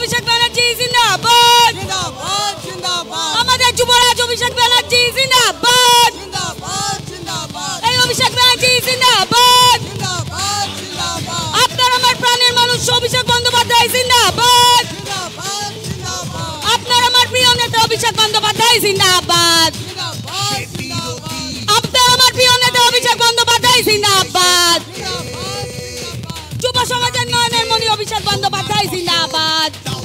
অভিষেক ব্যানার্জি জিন্দাবাদ জিন্দাবাদ জিন্দাবাদ আমাদের যুবরাজ অভিষেক ব্যানার্জি জিন্দাবাদ জিন্দাবাদ জিন্দাবাদ এই অভিষেক ব্যানার্জি জিন্দাবাদ জিন্দাবাদ জিন্দাবাদ আপনার আমার প্রাণের মানুষ অভিষেক বন্দ্যোপাধ্যায় জিন্দাবাদ জিন্দাবাদ জিন্দাবাদ আপনার আমার প্রিয় নেতা অভিষেক বন্দ্যোপাধ্যায় জিন্দাবাদ জিন্দাবাদ জিন্দাবাদ আপনার আমার প্রিয় নেতা অভিষেক বন্দ্যোপাধ্যায় জিন্দাবাদ যুব সমাজের নয়নের মণি অভিষেক বন্দ্যোপাধ্যায় জিন্দাবাদ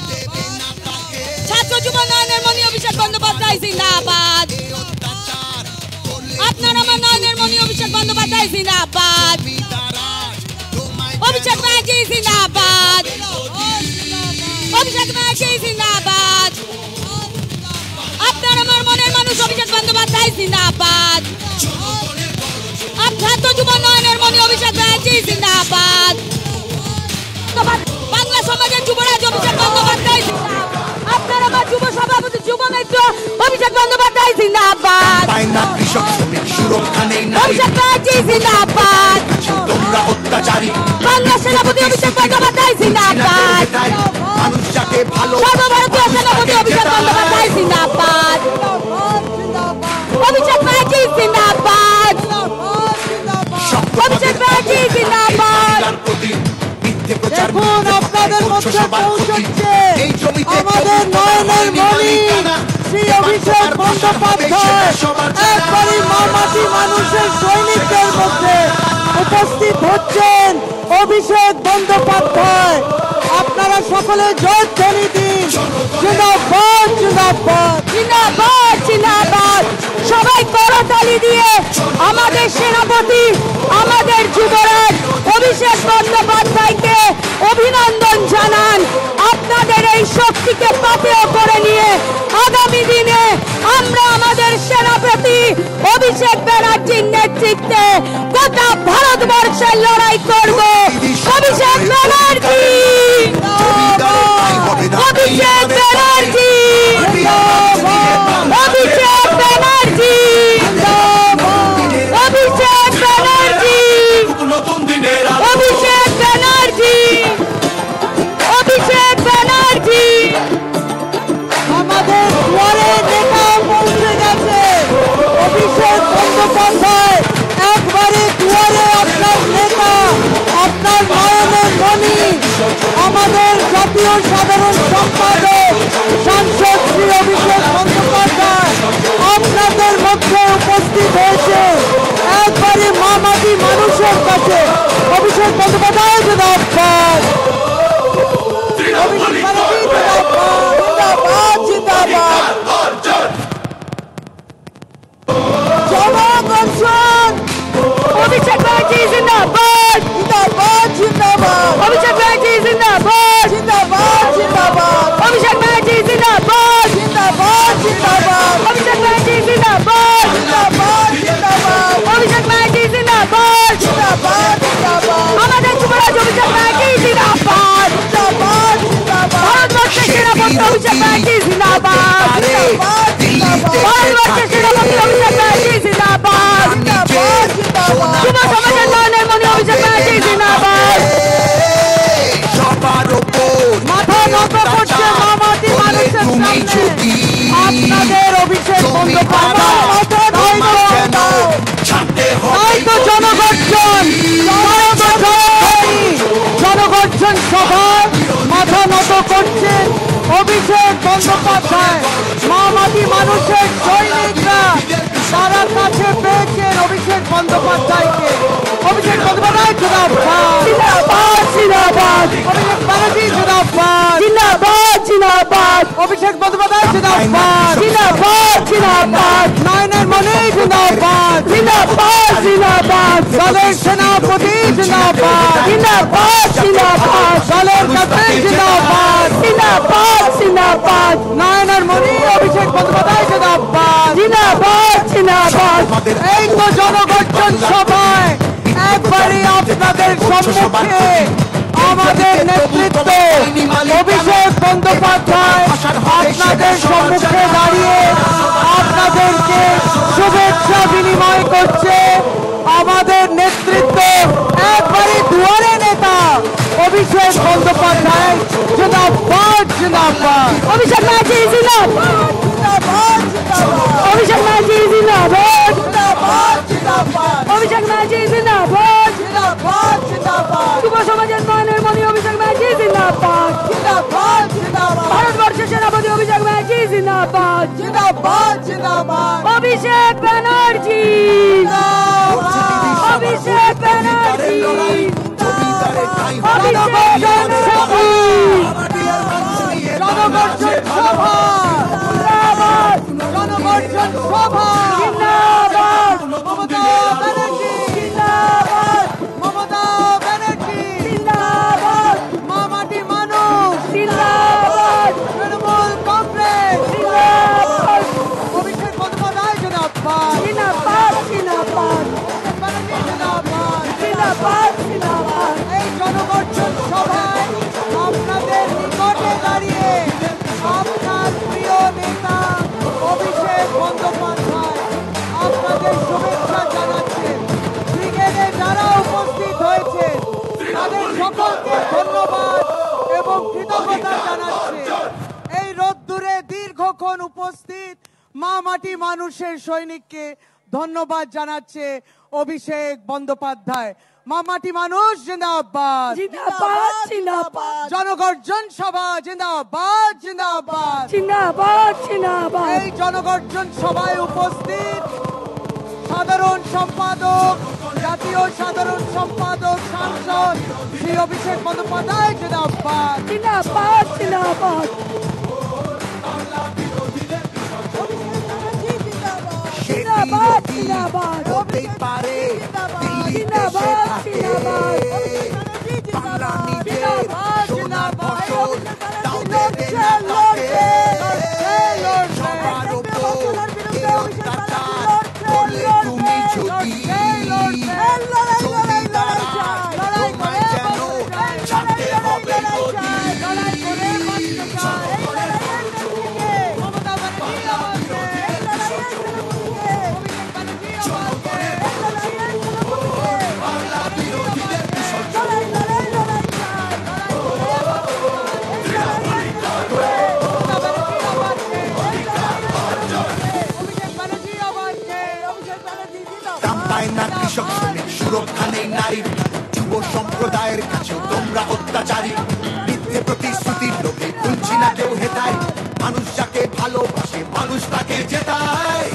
ছাত্র যুব নয়নের মণি অভিষেক বন্দ্যোপাধ্যায় জিন্দাবাদ আপনার আমার নয়নের মণি অভিষেক বন্দ্যোপাধ্যায় জিন্দাবাদ অভিষেক ব্যানার্জি জিন্দাবাদ অভিষেক ব্যানার্জি জিন্দাবাদ আপনার আমার মনের মানুষ অভিষেক বন্দ্যোপাধ্যায় জিন্দাবাদ ছাত্র যুব নয়নের মণি অভিষেক ব্যানার্জি জিন্দাবাদ বাংলা সমাজের যুবরাজ অভিষেক বন্দ্যোপাধ্যায় আপনার আমার যুব সভাপতি যুব নেত্র অভিষেক বন্দ্যোপাধ্যায় জিন্দাবাদ অভিষেক ব্যানার্জি জিন্দাবাদ বাংলা সেনাপতি অভিষেক বন্দ্যোপাধ্যায় জিন্দাবাদ সর্বভারতীয় সেনাপতি অভিষেক বন্দ্যোপাধ্যায় জিন্দাবাদ অভিষেক ব্যানার্জি জিন্দাবাদ অভিষেক ব্যানার্জি জিন্দাবাদ দেখুন আপনাদের মধ্যে পৌঁছচ্ছে আমাদের নয়নের মণি শ্রী অভিষেক বন্দ্যোপাধ্যায় একবারই মামাটি মানুষের সৈনিকদের মধ্যে উপস্থিত হচ্ছেন অভিষেক বন্দ্যোপাধ্যায় আপনারা সকলে জয়ধ্বনি দিন জিন্দাবাদ জিন্দাবাদ জিন্দাবাদ জিন্দাবাদ সবাই করতালি দিয়ে আমাদের সেনাপতি আমাদের যুবরাজ অভিষেক বন্দ্যোপাধ্যায়কে অভিনন্দন জানান আপনাদের এই শক্তিকে পাথেয় করে নিয়ে আগামী দিনে আমরা আমাদের সেনাপতি অভিষেক ব্যানার্জির নেতৃত্বে গোটা ভারতবর্ষের লড়াই করব অভিষেক ব্যানার্জি অভিষেক ব্যানার্জি অভিষেক ব্যানার্জি অভিষেক ব্যানার্জি অভিষেক ব্যানার্জি অভিষেক ব্যানার্জি আমাদের দুয়ারে নেতা পৌঁছে গেছে অভিষেক বন্দ্যোপাধ্যায় একবারে দুয়ারে আপনার নেতা আপনার নয়নের মণি আমাদের জাতীয় সাধারণ সম্পাদক সাংসদ শ্রী অভিষেক বন্দ্যোপাধ্যায় আপনাদের মধ্যে উপস্থিত হয়েছে একবারে মামাটি মানুষের কাছে অভিষেক বন্দ্যোপাধ্যায় জিন্দাবাদ অভিষেক ব্যানার্জি জিন্দাবাদ জিন্দাবাদ জনগণ অভিষেক ব্যানার্জি জিন্দাবাদ জিন্দাবাদ জিন্দাবাদ অভিষেক ব্যানার্জি জিন্দাবাদ জিন্দাবাদ জিন্দাবাদ অভিষেক ব্যানার্জি জিন্দাবাদ জিন্দাবাদ জিন্দাবাদ অভিষেক ব্যানার্জি জিন্দাবাদ জিন্দাবাদ জিন্দাবাদ অভিষেক ব্যানার্জি জিন্দাবাদ জিন্দাবাদ জিন্দাবাদ আমাদের যুবরাজ অভিষেক ব্যানার্জি জিন্দাবাদ জিন্দাবাদ জিন্দাবাদ ভারতবর্ষের সেনাপতি অভিষেক ব্যানার্জি জিন্দাবাদ ভারতবর্ষের সেনাপতি অভিষেক ব্যানার্জি জিন্দাবাদ যুব সমাজের নয়নের মণি অভিষেক ব্যানার্জি জিন্দাবাদ মাথা নত করছে মামাটি মানুষের সামনে আপনাদের অভিষেক বন্দ্যোপাধ্যায় নয়তো জনগর্জন জনগর্জন সভায় মাথা নত করছেন অভিষেক বন্দ্যোপাধ্যায় মামাটি মানুষের সৈনিকরা তারা কাছে পেয়েছেন অভিষেক বন্দ্যোপাধ্যায়কে অভিষেক বন্দ্যোপাধ্যায় জিন্দাবাদ জিন্দাবাদ অভিষেক ব্যানার্জি জিন্দাবাদ জিন্দাবাদ জিন্দাবাদ অভিষেক বন্দ্যোপাধ্যায় জিন্দাবাদ জিন্দাবাদ জিন্দাবাদ নয়নের মণি জিন্দাবাদ জিন্দাবাদ জিন্দাবাদ দলের সেনাপতি জিন্দাবাদ জিন্দাবাদ জিন্দাবাদ দলের কাছে জিন্দাবাদ জিন্দাবাদ জিন্দাবাদ নয়নের মণি অভিষেক বন্দ্যোপাধ্যায় জিন্দাবাদ জিন্দাবাদ জিন্দাবাদ এই তো জনগর্জন সভায় একবারই আপনাদের সম্মুখে আমাদের নেতৃত্ব অভিষেক বন্দ্যোপাধ্যায় আপনাদের সম্মুখে দাঁড়িয়ে আপনাদেরকে শুভেচ্ছা বিনিময় করছে আমাদের নেতৃত্ব একবারে দুয়ারে নেতা অভিষেক বন্দ্যোপাধ্যায় জিন্দাবাদ। জিন্দাবাদ অভিষেক ব্যানার্জি জিন্দাবাদ অভিষেক ব্যানার্জি জিন্দাবাদ অভিষেক ব্যানার্জি জিন্দাবাদ যুব সমাজের মানের মনি অভিষেক ব্যানার্জি জিন্দাবাদ ভারতবর্ষের সেনাপতি অভিষেক ব্যানার্জি জিন্দাবাদ অভিষেক ব্যানার্জি অভিষেক ব্যানার্জি জনগর্জন সভা জনগর্জন সভা জিন্দাবাদ মমতা ব্যানার্জি জিন্দাবাদ মমতা ব্যানার্জি জিন্দাবাদ মা মাটি মানুষ জিন্দাবাদ তৃণমূল কংগ্রেস জিন্দাবাদ অভিষেক বন্দ্যোপাধ্যায় জিন্দাবাদ জিন্দাবাদ জিন্দাবাদ জিন্দাবাদ জিন্দাবাদ এই জনগর্জন সভায় আপনাদের নিকটে দাঁড়িয়ে আপনার প্রিয় নেতা অভিষেক বন্দ্যোপাধ্যায় আপনাদের শুভেচ্ছা জানাচ্ছেন। ব্রিগেডে যারা উপস্থিত হয়েছে তাদের সকলকে ধন্যবাদ এবং কৃতজ্ঞতা জানাচ্ছে। এই রোদ্দুরে দীর্ঘক্ষণ উপস্থিত মা মাটি মানুষের সৈনিককে ধন্যবাদ জানাচ্ছে অভিষেক বন্দ্যোপাধ্যায়। মা মাটি মানুষ জিন্দাবাদ জিন্দাবাদ জিন্দাবাদ জনগর্জন সভা জিন্দাবাদ জিন্দাবাদ জিন্দাবাদ জিন্দাবাদ এই জনগর্জন সভায় উপস্থিত সাধারণ সম্পাদক জাতীয় সাধারণ সম্পাদক সাংসদ শ্রী অভিষেক বন্দ্যোপাধ্যায় জিন্দাবাদ জিন্দাবাদ জিন্দাবাদ জিন্দাবাদ জিন্দাবাদ হতেই পারে দিল্লিতে সে থাকে বাংলা নিজের সোনার ফসল তাও দেবে না তাকে সবার ওপর এই অত্যাচার করলে তুমি যদি জমিদাররা তোমায় যেন ছাড়তে হবে গদি কৃষক শ্রমিক সুরক্ষা নেই নারীর যুব সম্প্রদায়ের কাছেও তোমরা অত্যাচারী মিথ্যে প্রতিশ্রুতির লোভে তুলছি না কেউ হেতায় মানুষ যাকে ভালোবাসে মানুষ তাকে জেতায়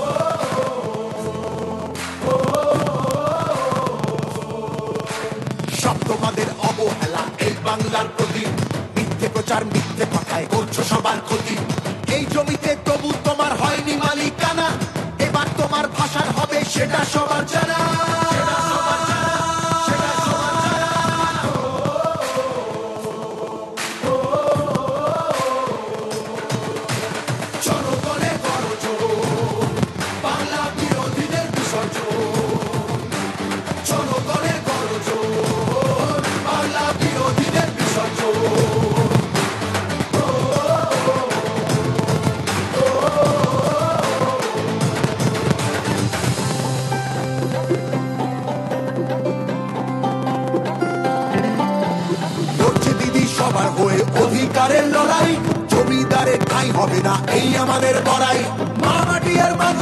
সব তোমাদের অবহেলা এই বাংলার প্রতি মিথ্যে প্রচার মিথ্যে কথায় করছো সবার ক্ষতি এই জমিতে তবু তোমার হয়নি মালিকানা এবার তোমার ভাষার হবে সেটা সবার জানা জনগণে করো জোর বাংলা বিরোধীদের বিসর্জন জনগণে করো জোর বাংলা বিরোধীদের বিসর্জন সবার হয়ে অধিকারের লড়াই জমিদারের ঠাঁই হবে না এই আমাদের লড়াই মা মাটি আর